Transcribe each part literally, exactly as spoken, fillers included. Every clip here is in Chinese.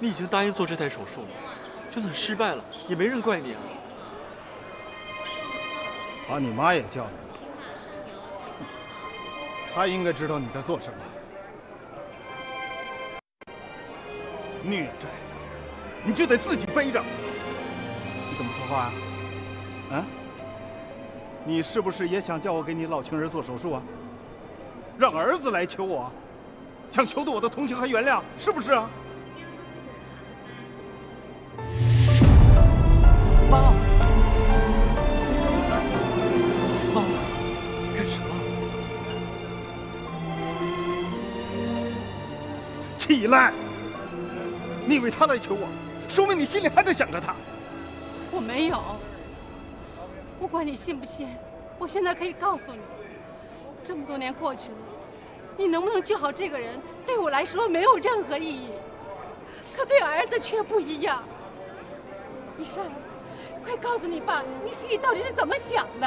你已经答应做这台手术了，就算失败了，也没人怪你啊。 把你妈也叫来了，她应该知道你在做什么。孽债，你就得自己背着。你怎么说话啊？啊？你是不是也想叫我给你老情人做手术啊？让儿子来求我，想求得我的同情和原谅，是不是啊？ 妈，妈，干什么？ 起来！你以为他来求我，说明你心里还在想着他。 我没有。不管你信不信，我现在可以告诉你，这么多年过去了，你能不能救好这个人，对我来说没有任何意义，可对儿子却不一样。一善，快告诉你爸，你心里到底是怎么想的？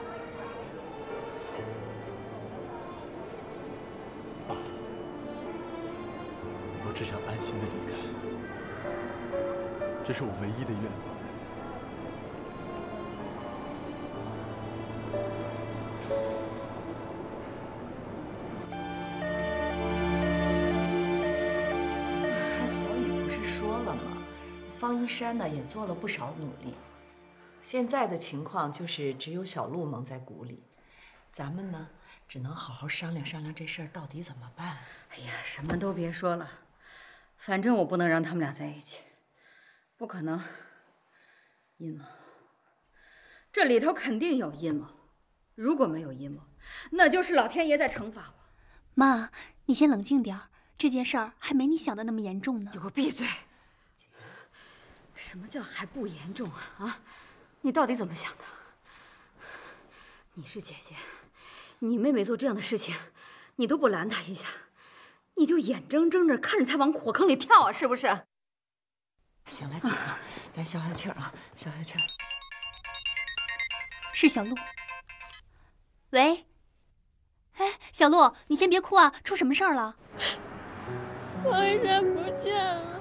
爸，我只想安心的离开，这是我唯一的愿望。 方一山呢也做了不少努力，现在的情况就是只有小陆蒙在鼓里，咱们呢只能好好商量商量这事儿到底怎么办。 哎呀，什么都别说了，反正我不能让他们俩在一起，不可能。阴谋，这里头肯定有阴谋。如果没有阴谋，那就是老天爷在惩罚我。 妈，你先冷静点儿，这件事儿还没你想的那么严重呢。 你给我闭嘴！什么叫还不严重啊？啊，你到底怎么想的？你是姐姐，你妹妹做这样的事情，你都不拦她一下，你就眼睁睁着看着她往火坑里跳啊，是不是？ 行了，姐啊，咱消消气儿啊，消消气儿。 是小陆。喂，哎，小陆，你先别哭啊，出什么事儿了？ 方一山不见了。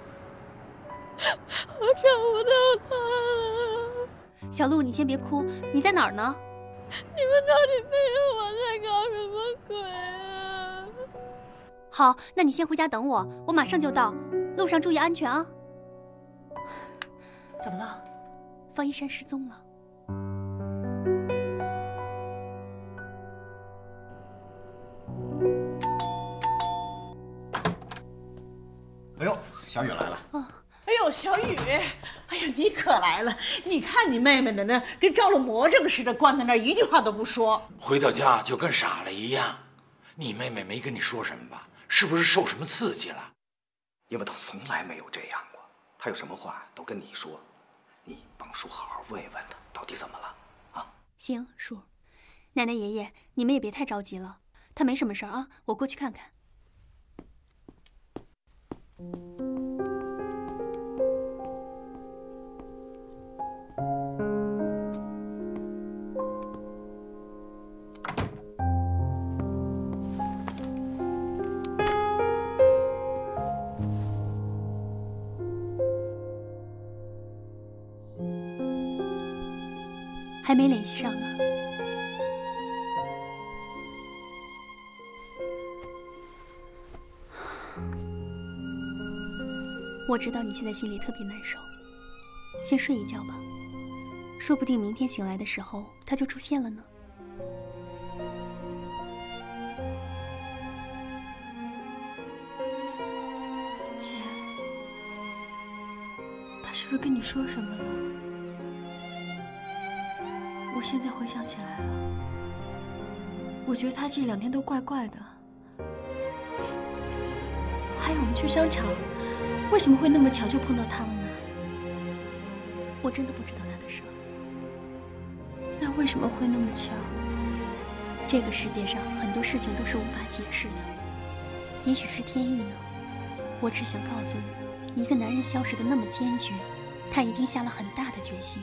我找不到他了。 小陆，你先别哭，你在哪儿呢？ 你们到底背着我在搞什么鬼啊？ 好，那你先回家等我，我马上就到，路上注意安全啊。 怎么了？ 方一山失踪了。 哎呦，小雨来了。 哦。 哎呦，小雨，哎呀，你可来了！你看你妹妹的那跟着了魔怔似的，关在那儿一句话都不说。 回到家就跟傻了一样。你妹妹没跟你说什么吧？是不是受什么刺激了？ 因为她从来没有这样过，她有什么话都跟你说，你帮叔好好问一问她到底怎么了啊？ 行，叔，奶奶爷爷，你们也别太着急了，她没什么事儿啊，我过去看看。还没联系上呢。我知道你现在心里特别难受，先睡一觉吧，说不定明天醒来的时候他就出现了呢。 姐，他是不是跟你说什么了？我现在回想起来了，我觉得他这两天都怪怪的。还有我们去商场，为什么会那么巧就碰到他了呢？ 我真的不知道他的事儿。 那为什么会那么巧？ 这个世界上很多事情都是无法解释的，也许是天意呢。我只想告诉你，一个男人消失的那么坚决，他一定下了很大的决心。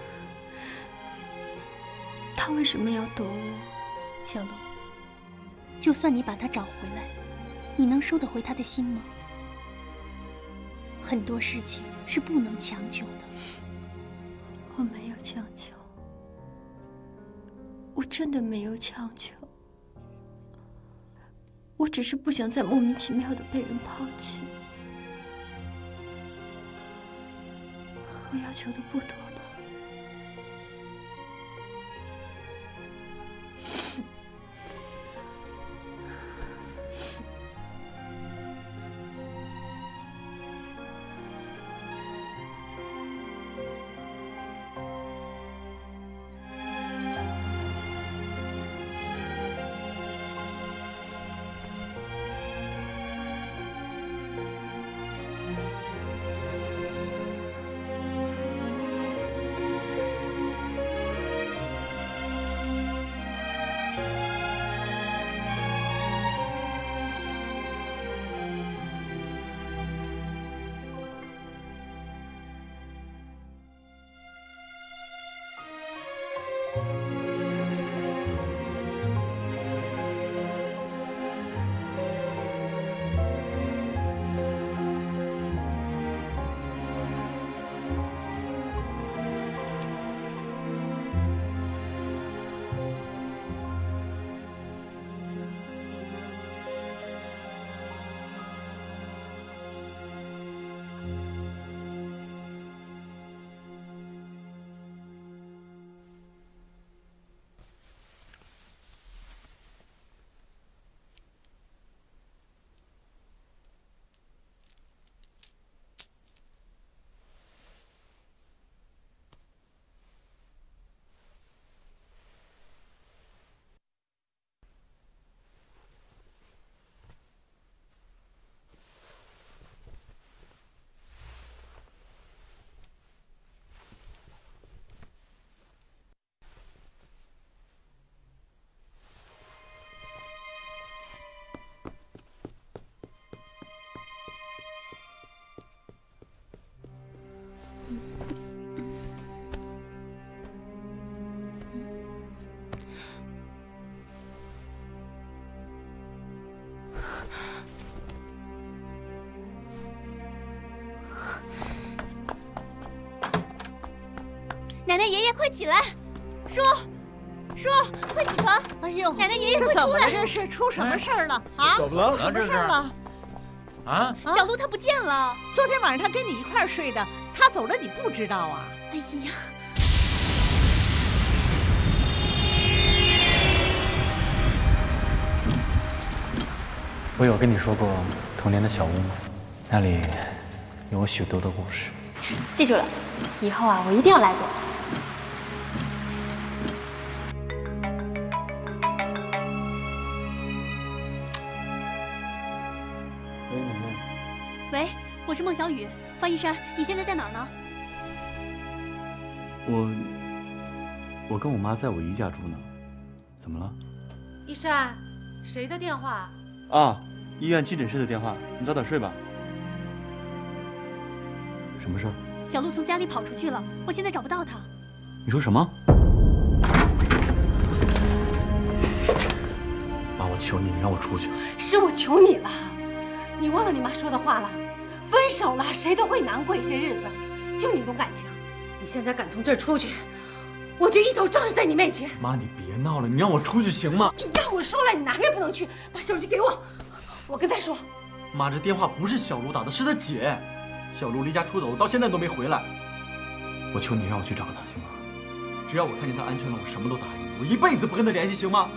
他为什么要躲我？ 小陆，就算你把他找回来，你能收得回他的心吗？ 很多事情是不能强求的。 我没有强求，我真的没有强求。我只是不想再莫名其妙的被人抛弃。我要求的不多吧？ 奶奶爷爷，快起来！叔，叔，快起床！ 哎呦， 奶奶爷爷，快这怎么了？ 出来！ 这是出什么事儿了？啊？ 怎么了？ 什么事儿了？ 啊？ 小鹿他不见了。 昨天晚上他跟你一块儿睡的，他走了你不知道啊？ 哎呀！ 我有跟你说过童年的小屋吗？那里有许多的故事。 记住了，以后啊，我一定要来过。 喂，奶奶。 喂，我是孟小雨，方一山，你现在在哪儿呢？ 我，我跟我妈在我姨家住呢。怎么了？ 一山，谁的电话？ 啊，医院急诊室的电话，你早点睡吧。什么事儿？ 小鹿从家里跑出去了，我现在找不到他。 你说什么？妈，我求你，你让我出去。 是我求你了，你忘了你妈说的话了？分手了，谁都会难过一些日子，就你懂感情。你现在敢从这儿出去，我就一头撞死在你面前。 妈，你别闹了，你让我出去行吗？ 你要我说了，你哪儿也不能去。把手机给我，我跟他说。 妈，这电话不是小卢打的，是他姐。小卢离家出走，到现在都没回来。我求你让我去找他，行吗？只要我看见他安全了，我什么都答应你。我一辈子不跟他联系，行吗？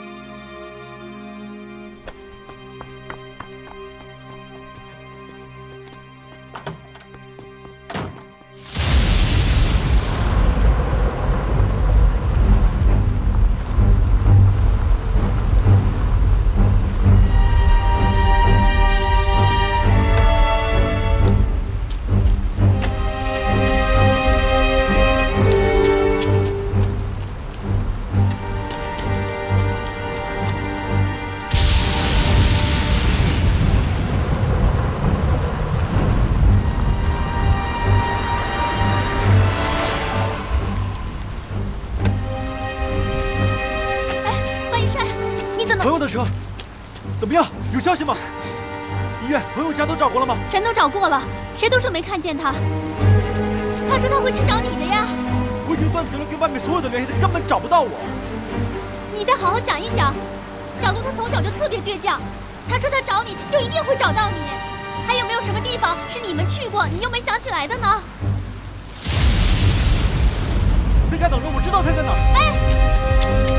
朋友的车怎么样？有消息吗？医院、朋友家都找过了吗？ 全都找过了， 谁都说没看见他。他说他会去找你的呀。 我已经断绝了跟外面所有的联系，他根本找不到我。 你再好好想一想，小鹿他从小就特别倔强，他说他找你就一定会找到你。还有没有什么地方是你们去过，你又没想起来的呢？ 在家等着，我知道他在哪儿。 哎。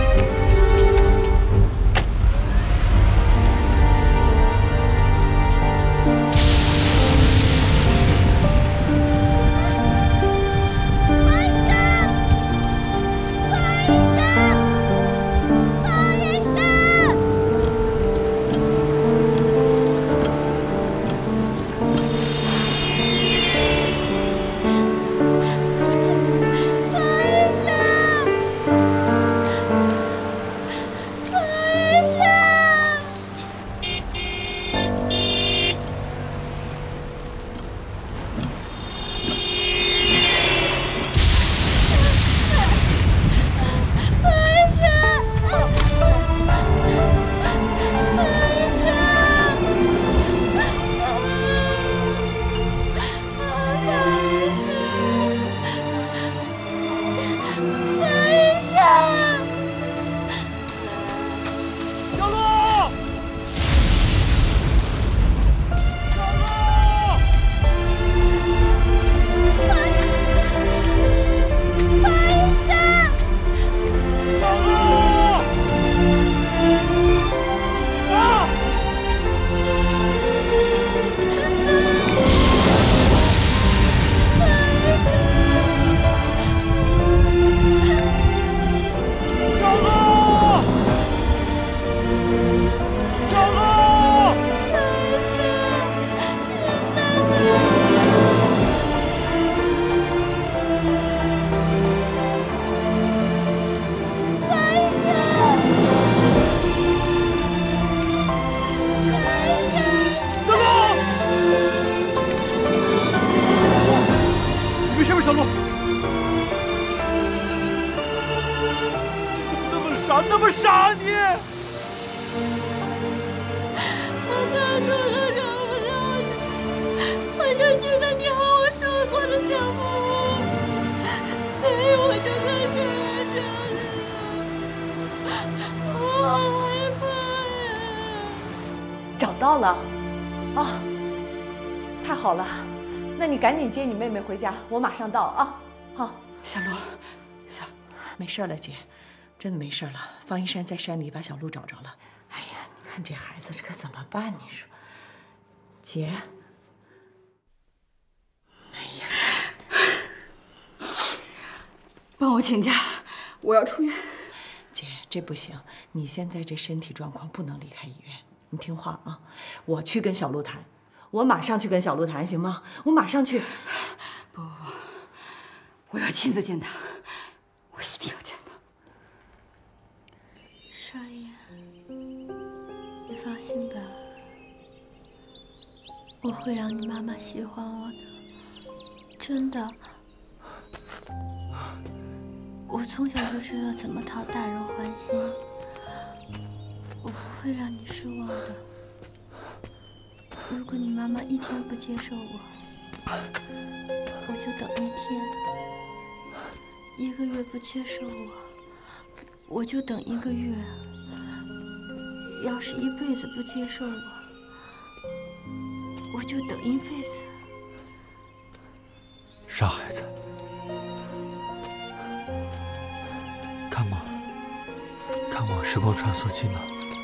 小鹿，怎么那么傻，那么傻你！ 我太多都找不到你，我就记得你和我说过的小木屋，所以我就跟着来这里。我好害怕呀！ 找到了，啊，太好了。 那你赶紧接你妹妹回家，我马上到啊！好， 小鹿，小， 没事了，姐，真的没事了。方一山在山里把小鹿找着了。哎呀，你看这孩子这可怎么办？你说，姐， 哎呀，帮我请假，我要出院。 姐，这不行，你现在这身体状况不能离开医院，你听话啊！我去跟小鹿谈。 我马上去跟小鹿谈，行吗？我马上去。 不不不，我要亲自见他，我一定要见他。 少爷，你放心吧，我会让你妈妈喜欢我的，真的。我从小就知道怎么讨大人欢心，我不会让你失望的。 如果你妈妈一天不接受我，我就等一天；一个月不接受我，我就等一个月；要是一辈子不接受我，我就等一辈子。 傻孩子，看过看过《时光穿梭机》吗？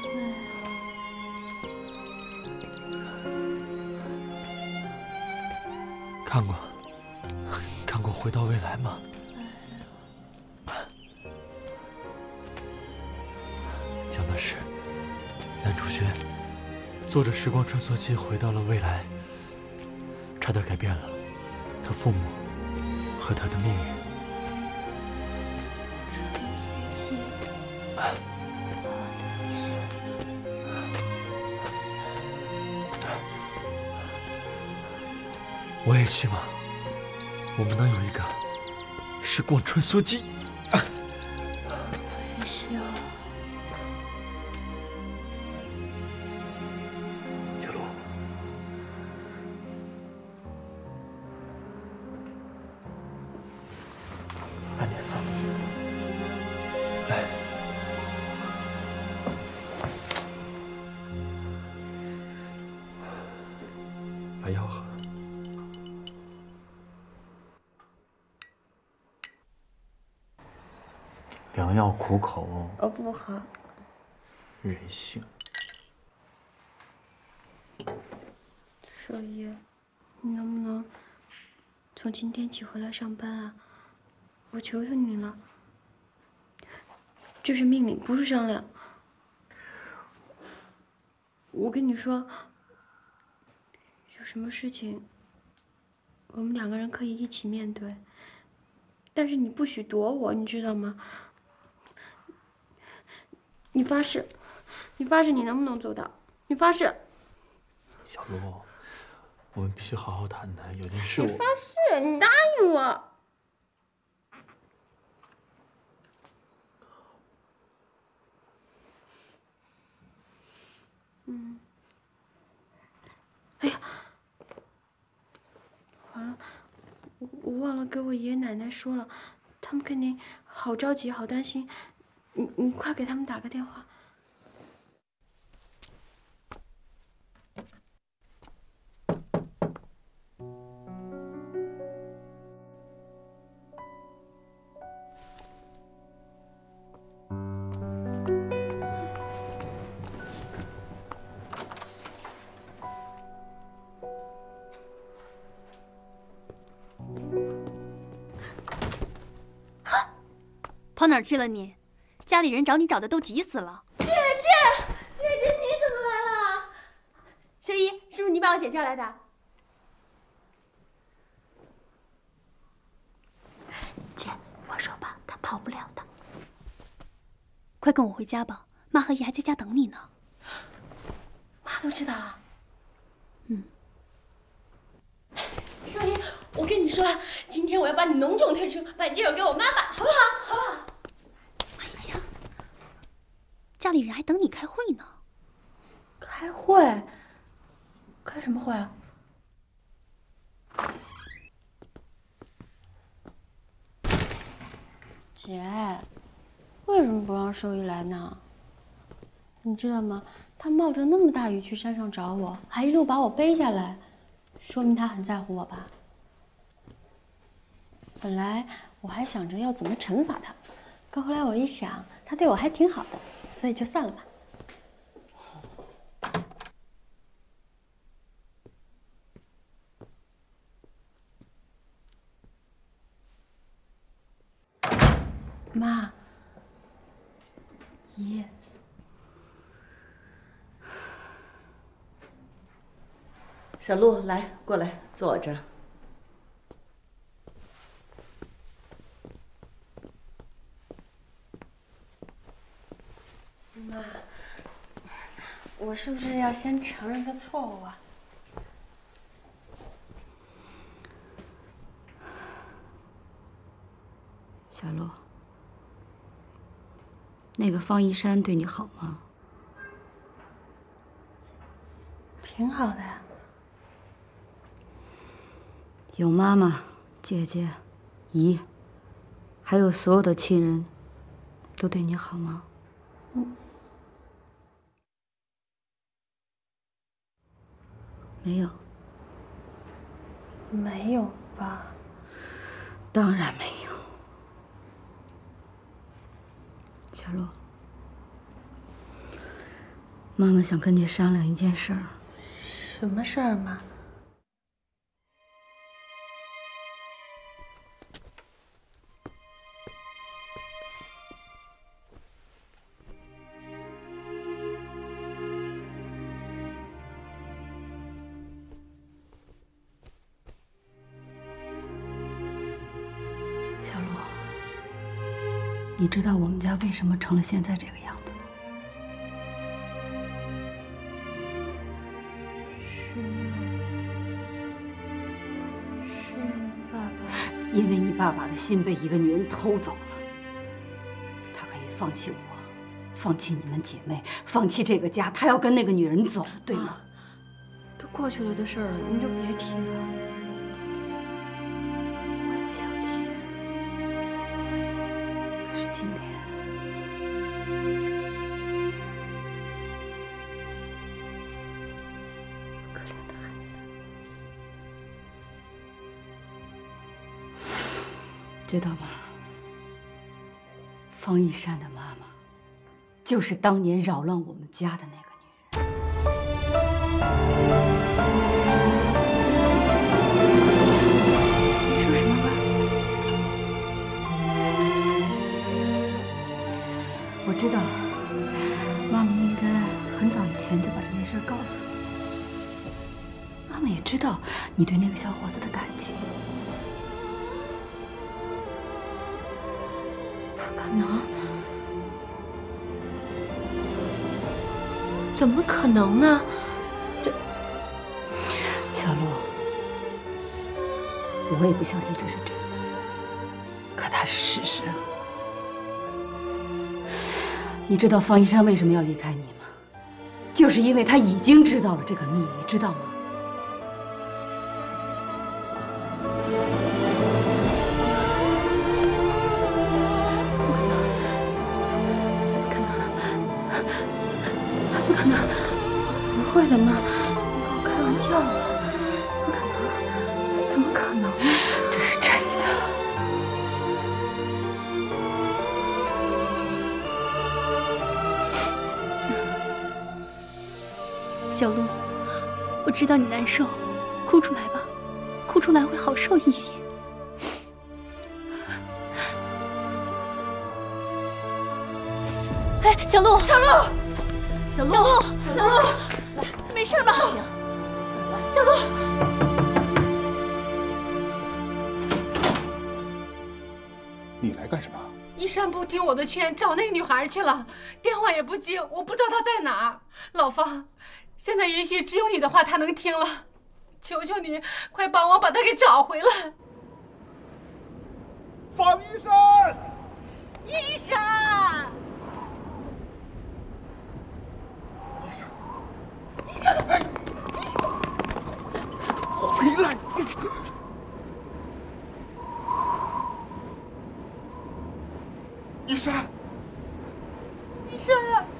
看过，看过《回到未来》吗？讲的是男主角坐着时光穿梭机回到了未来，差点改变了他父母和他的命运。 穿梭机，好东西。 我也希望我们能有一个时光穿梭机。 我也希望。 小鹿， 药苦口。 我不喝。 任性。 少爷，你能不能从今天起回来上班啊？我求求你了，这是命令，不是商量。我跟你说，有什么事情，我们两个人可以一起面对，但是你不许躲我，你知道吗？你发誓，你发誓，你能不能做到？你发誓。 小璐，我们必须好好谈谈，有件事我。 你发誓，你答应我。嗯。哎呀，完了，我我忘了给我爷爷奶奶说了，他们肯定好着急，好担心。你你快给他们打个电话。 跑哪儿去了你？家里人找你找的都急死了。 姐姐，姐姐你怎么来了？秀一，是不是你把我姐叫来的？ 姐，我说吧，她跑不了的。快跟我回家吧，妈和姨还在家等你呢。 妈都知道了。 嗯。 秀一，我跟你说，今天我要把你隆重推出，把你介绍给我妈妈，好不好？好不好？ 哎呀，家里人还等你开会呢。 开会？开什么会啊？ 姐，为什么不让兽医来呢？你知道吗？他冒着那么大雨去山上找我，还一路把我背下来，说明他很在乎我吧。本来我还想着要怎么惩罚他，可后来我一想，他对我还挺好的，所以就算了吧。妈，姨， 小璐，来，过来，坐我这儿。 妈，我是不是要先承认个错误啊？ 小璐，那个方一山对你好吗？ 挺好的呀。 有妈妈、姐姐、姨，还有所有的亲人，都对你好吗？ 嗯。 没有。 没有吧？ 当然没有。小璐，妈妈想跟你商量一件事儿。 什么事儿，妈？ 小璐，你知道我们家为什么成了现在这个样子吗？ 是是爸爸。 因为你爸爸的心被一个女人偷走了。他可以放弃我，放弃你们姐妹，放弃这个家，他要跟那个女人走，对吗？ 都过去了的事儿了，您就别提了。 我也不想提。可是今天，可怜的孩子，知道吗？ 方一山的妈妈，就是当年扰乱我们家的那个女人。你说什么话？我知道，妈妈应该很早以前就把这件事告诉你。妈妈也知道你对那个小伙子的感情。不可能！ 怎么可能呢？这小璐，我也不相信这是真的，可它是事实。你知道方一山为什么要离开你吗？就是因为他已经知道了这个秘密，知道吗？ 不可能，不会的嘛！你跟我开玩笑呢？不可能，怎么可能？ 这是真的。 小璐，我知道你难受，哭出来吧，哭出来会好受一些。哎，小璐， 小璐。 小璐， 小璐，小璐， 没事吧？小璐， 你来干什么？ 一山不听我的劝，找那个女孩去了，电话也不接，我不知道她在哪儿。老方，现在也许只有你的话她能听了，求求你，快帮我把她给找回来。 方医生， 医生。 哎，回来！医生， 医生，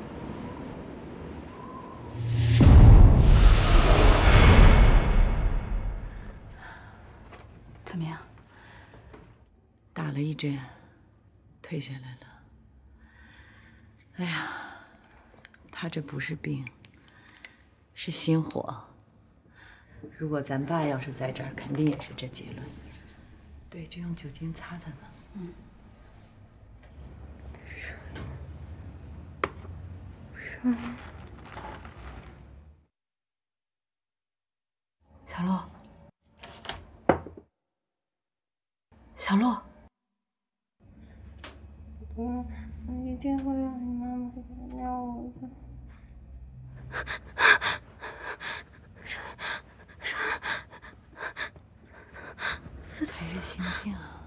怎么样？ 打了一针，退下来了。哎呀，他这不是病。是心火。如果咱爸要是在这儿，肯定也是这结论。对，就用酒精擦擦吧。嗯。 小璐，小璐。 嗯，我一定会让你妈妈原谅我的。 这才是心病啊！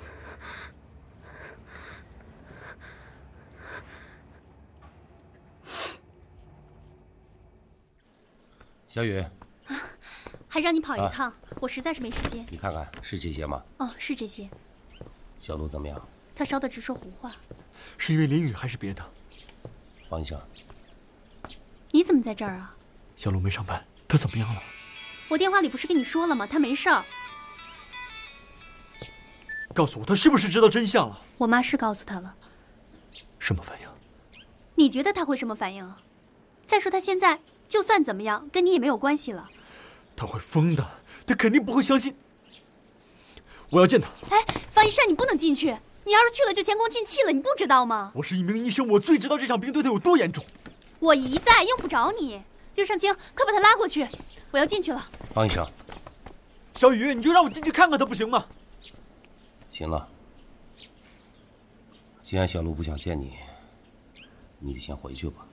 小雨， 还让你跑一趟， 啊、 我实在是没时间。 你看看，是这些吗？ 哦，是这些。 小璐怎么样？ 他烧的直说胡话。 是因为淋雨还是别的？ 方医生， 你怎么在这儿啊？ 小璐没上班，她怎么样了？ 我电话里不是跟你说了吗？她没事儿。 告诉我，她是不是知道真相了？ 我妈是告诉她了。 什么反应？ 你觉得她会什么反应啊？再说她现在就算怎么样，跟你也没有关系了。 她会疯的，她肯定不会相信。我要见她。 哎，方一山，你不能进去。你要是去了，就前功尽弃了，你不知道吗？ 我是一名医生，我最知道这场病对她有多严重。 我一在，用不着你。刘尚清，快把他拉过去，我要进去了。 方医生， 小雨，你就让我进去看看她不行吗？ 行了，既然小璐不想见你，你就先回去吧。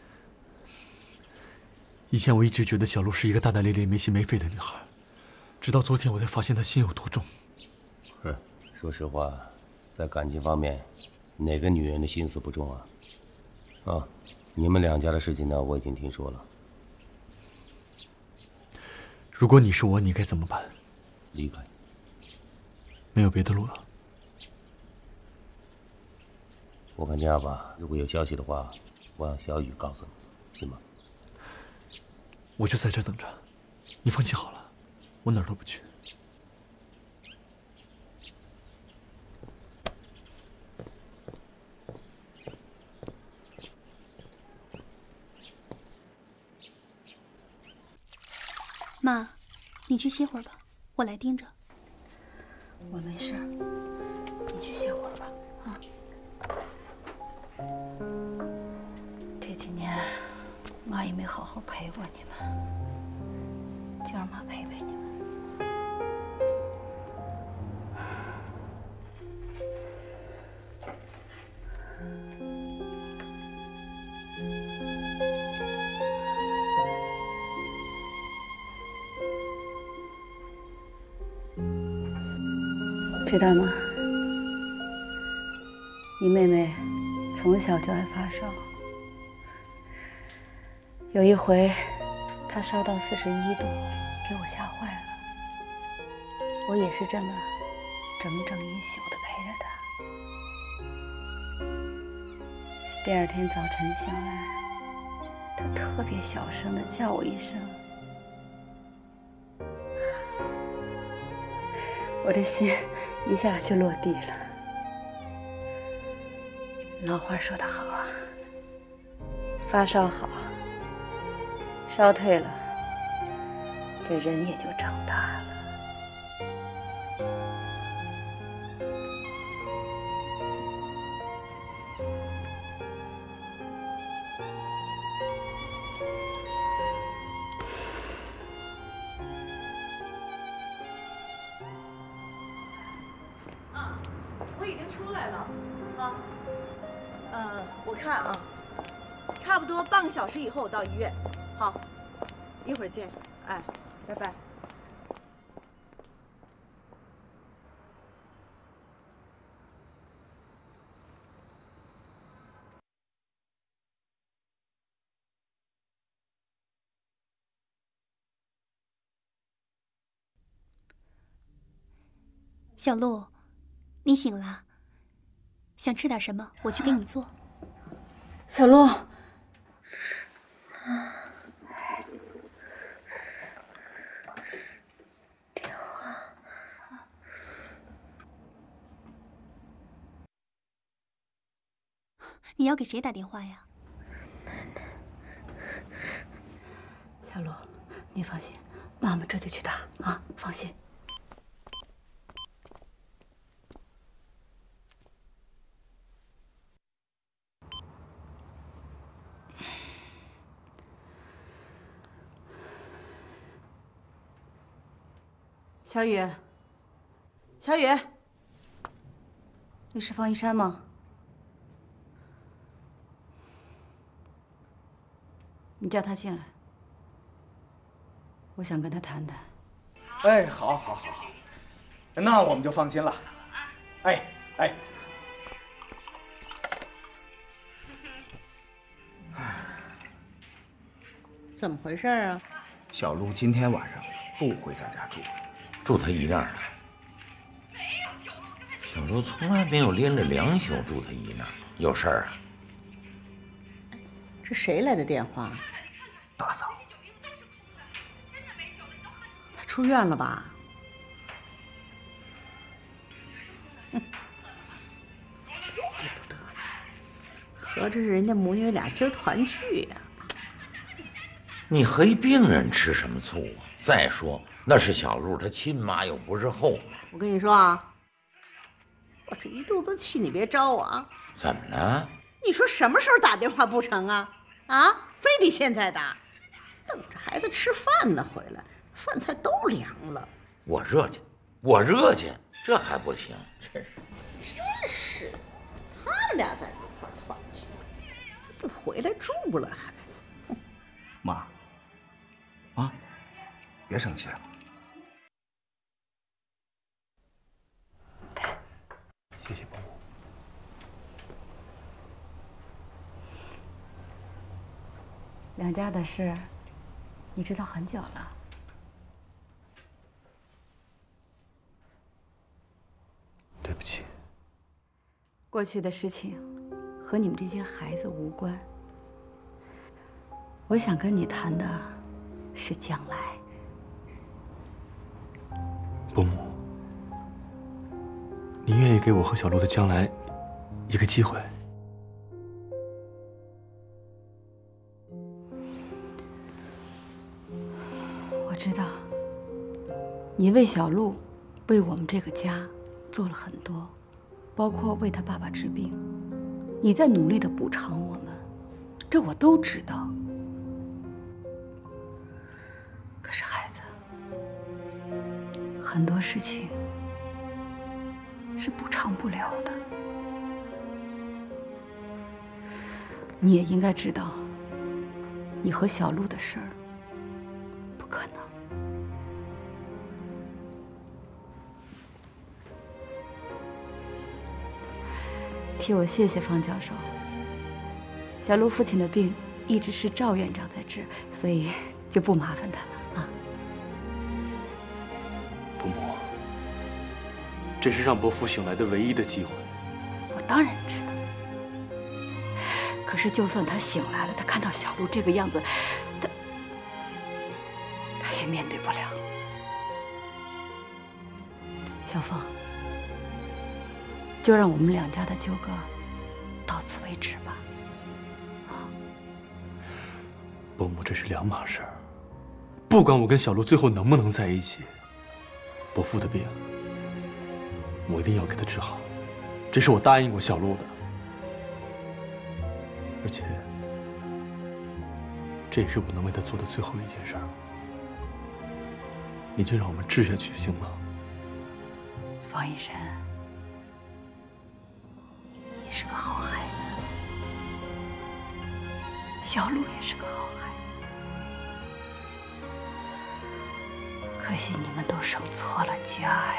以前我一直觉得小璐是一个大大咧咧、没心没肺的女孩，直到昨天我才发现她心有多重。 哼，说实话，在感情方面，哪个女人的心思不重啊？啊，你们两家的事情呢，我已经听说了。 如果你是我，你该怎么办？ 离开。 没有别的路了。 我看这样吧，如果有消息的话，我让小雨告诉你，行吗？ 我就在这等着，你放心好了，我哪儿都不去。 妈，你去歇会儿吧，我来盯着。 我没事儿，你去歇会儿吧。啊，这几年妈也没好好陪过你们，就让妈陪陪你们。 知道吗？你妹妹从小就爱发烧，有一回她烧到四十一度，给我吓坏了。我也是这么整整一宿的陪着她。第二天早晨醒来，她特别小声的叫我一声。 我的心一下就落地了。老话说得好啊，发烧好，烧退了，这人也就长大了。 我已经出来了，啊，呃，我看啊，差不多半个小时以后我到医院，好，一会儿见，哎，拜拜。 小鹿，你醒了？想吃点什么？我去给你做。 小鹿，电话。 你要给谁打电话呀？ 奶奶。小鹿，你放心，妈妈这就去打啊，放心。 小雨，小雨，你是方一山吗？你叫他进来，我想跟他谈谈。 哎，好，好，好，好，那我们就放心了。哎，哎， 怎么回事啊？ 小鹿今天晚上不回咱家住。 住他姨那儿了。小鹿从来没有连着两宿住他姨那儿，有事儿啊？ 是谁来的电话？ 大嫂。 他出院了吧？哼，怪不得，合着是人家母女俩今儿团聚呀、啊。 你和一病人吃什么醋啊？再说。 那是小鹿，他亲妈又不是后妈。 我跟你说啊，我这一肚子气，你别招我啊！ 怎么了？ 你说什么时候打电话不成啊？啊，非得现在打，等着孩子吃饭呢，回来饭菜都凉了。 我热去，我热去，这还不行？真是， 真是，他们俩在一块团聚，这回来住了还。 妈，啊，别生气了。 谢谢伯母。 两家的事，你知道很久了。 对不起。 过去的事情和你们这些孩子无关。我想跟你谈的是将来。 伯母。 您愿意给我和小鹿的将来一个机会？ 我知道，你为小璐，为我们这个家做了很多，包括为他爸爸治病，你在努力的补偿我们，这我都知道。可是孩子，很多事情是补偿不了的。你也应该知道，你和小璐的事儿不可能。替我谢谢方教授。小璐父亲的病一直是赵院长在治，所以就不麻烦他了啊。 伯母，这是让伯父醒来的唯一的机会。 我当然知道。可是，就算他醒来了，他看到小璐这个样子，他他也面对不了。小凤，就让我们两家的纠葛到此为止吧。啊， 伯母，这是两码事儿。不管我跟小璐最后能不能在一起，伯父的病，我一定要给他治好，这是我答应过小璐的。而且，这也是我能为他做的最后一件事儿。你就让我们治下去，行吗？ 方一山，你是个好孩子，小璐也是个好孩子，可惜你们都生错了家呀。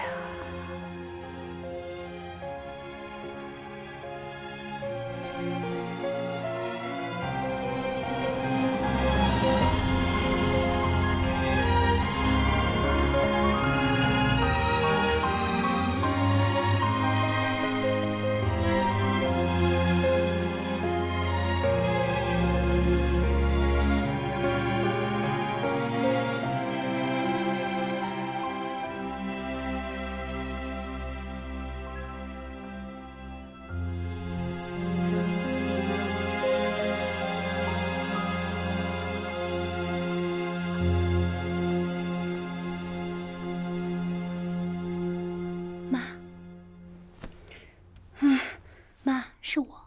是我。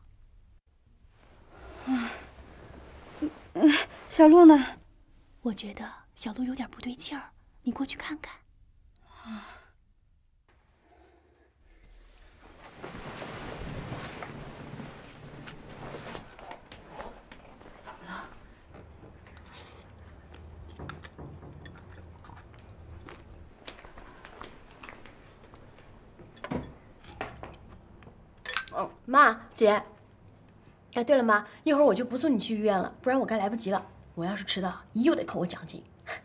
嗯，嗯，小璐呢？ 我觉得小璐有点不对劲儿，你过去看看。 啊。怎么了？ 哦，妈，姐。哎，对了，妈，一会儿我就不送你去医院了，不然我该来不及了。我要是迟到，你又得扣我奖金。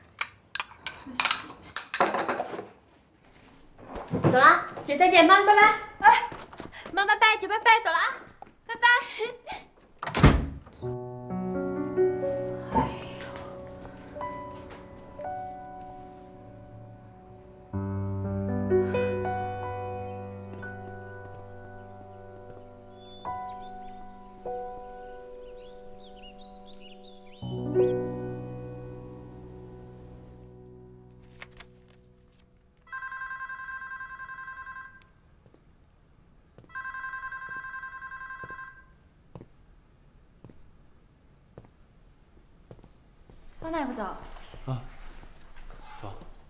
走了，姐再见，妈拜拜。哎，妈拜拜，姐拜拜，走了啊，拜拜。方大夫走。 啊，走。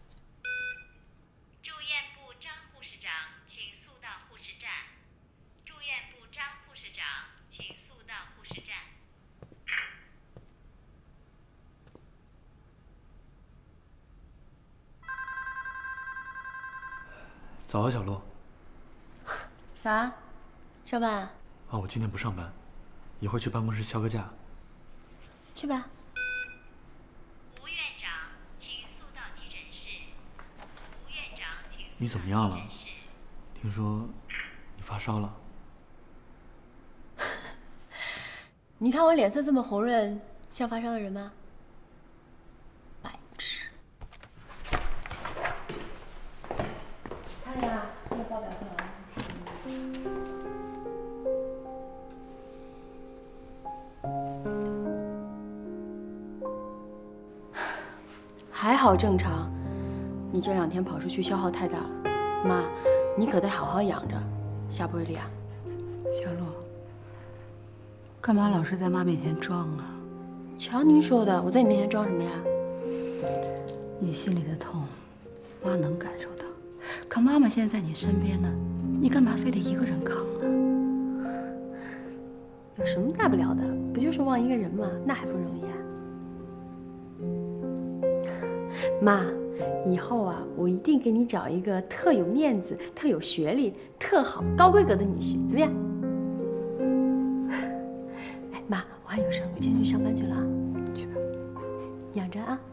住院部张护士长，请速到护士站。住院部张护士长，请速到护士站。 早啊，小璐。 早啊，上班啊？ 啊，我今天不上班，一会儿去办公室敲个假。 去吧。 吴院长，请速到急诊室。吴院长，请速到急诊室。 你怎么样了？听说你发烧了。 你看我脸色这么红润，像发烧的人吗？白痴。看呀，这个报表做完了。 还好正常。你这两天跑出去消耗太大了，妈，你可得好好养着，下不为例啊。 小璐，干嘛老是在妈面前装啊？ 瞧您说的，我在你面前装什么呀？ 你心里的痛，妈能感受到。可妈妈现在在你身边呢，你干嘛非得一个人扛呢？ 有什么大不了的？不就是忘一个人吗？那还不容易啊？妈，以后啊，我一定给你找一个特有面子、特有学历、特好、高规格的女婿，怎么样？哎，妈，我还有事儿，我今天去上班去了啊。去吧，养着啊。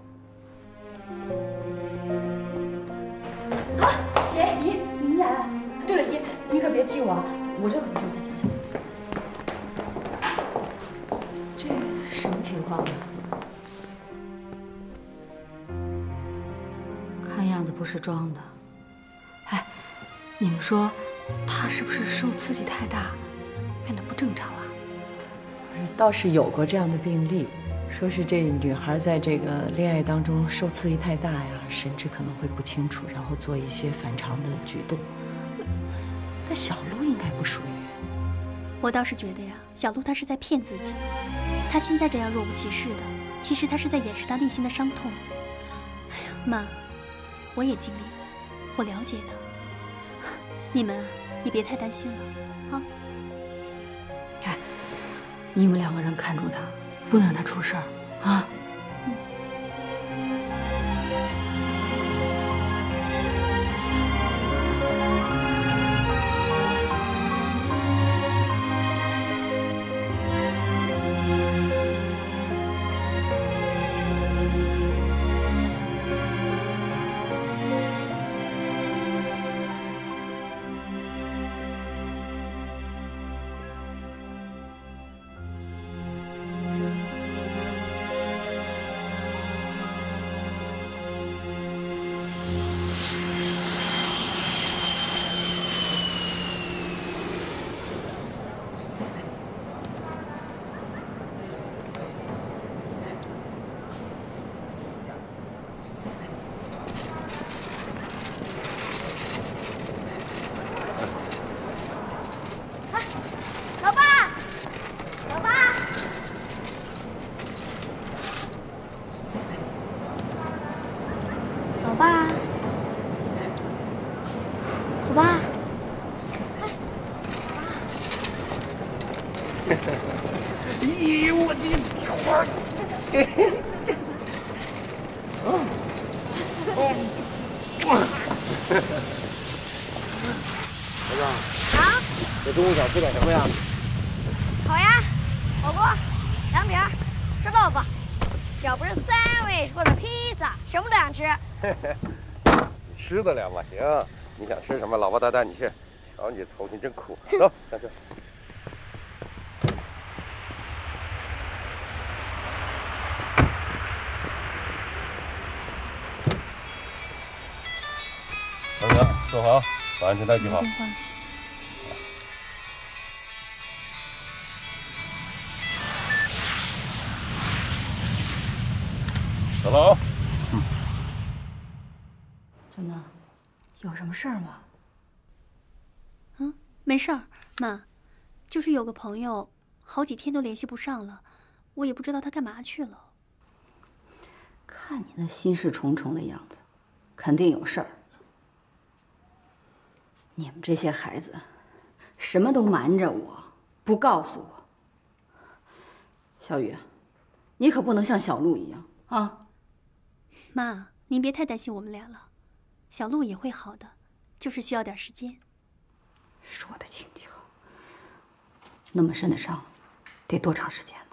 啊，姐姨，你们来了。对了，姨，你可别气我啊，我这可不是我太想想。 这什么情况啊？ 看样子不是装的。哎，你们说，他是不是受刺激太大，变得不正常了？ 倒是有过这样的病例，说是这女孩在这个恋爱当中受刺激太大呀，神志可能会不清楚，然后做一些反常的举动。但小璐应该不属于。 我倒是觉得呀，小璐她是在骗自己。她现在这样若无其事的，其实她是在掩饰她内心的伤痛。哎呀，妈，我也经历了，我了解的。你们啊，也别太担心了，啊。 哎，你们两个人看住他，不能让他出事儿啊。 咦，我的天儿！ 老张啊，这中午想吃点什么呀？ 烤鸭、火锅、凉皮、臭豆腐，只要不是三味或者披萨，什么都想吃。 你吃得了吗？行，你想吃什么，老婆带带你去。瞧你头心真苦，走，下去。大哥，坐好，把安全带系好。走了啊。嗯。 怎么，有什么事儿吗？ 嗯，没事儿，妈，就是有个朋友，好几天都联系不上了，我也不知道他干嘛去了。 看你那心事重重的样子，肯定有事儿。你们这些孩子，什么都瞒着我，不告诉我。小雨，你可不能像小璐一样啊！ 妈，您别太担心我们俩了，小璐也会好的，就是需要点时间。 说的轻巧，那么深的伤，得多长时间呢？